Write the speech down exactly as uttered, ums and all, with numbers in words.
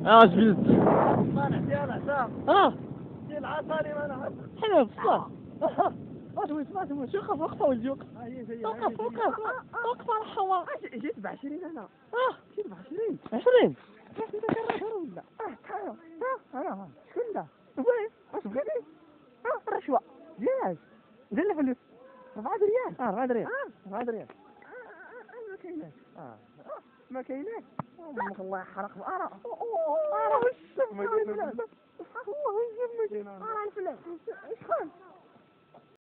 اه جبت. طالع ديال عصام. اه ديال العصاري ما نعرف. حلو بصح. ما تموت ما تموت شو خاف وقفه ولدي وقف. ها هي هي وقف وقف وقف على الحوار. جيت ب عشرين انا. اه جيت ب عشرين. عشرين. انت كرهتها ولا؟ اه تعال. ها انا شكون ده؟ وين؟ واش بغيتي؟ اه الرشوه. ياك. دير لي فلوس. أربعة ريال. اه أربعة ريال. اه أربعة ريال. ما كايناش. اه ما كايناش. امك الله يحرق الارى. ارى وش ما كايناش. الله يجمك. ارى الفلوس. شكون؟